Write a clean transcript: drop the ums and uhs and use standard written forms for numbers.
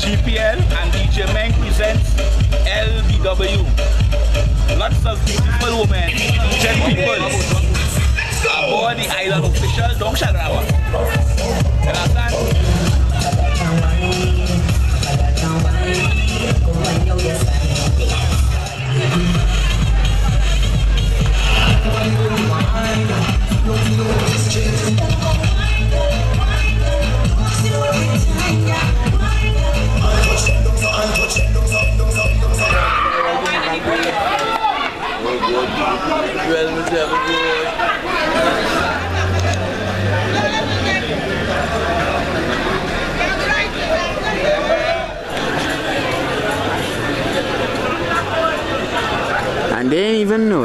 Gpl and DJ MENG presents Lbw. Lots of beautiful women, gentlemen, aboard the island official Dongshagrawa. You understand? And they didn't even know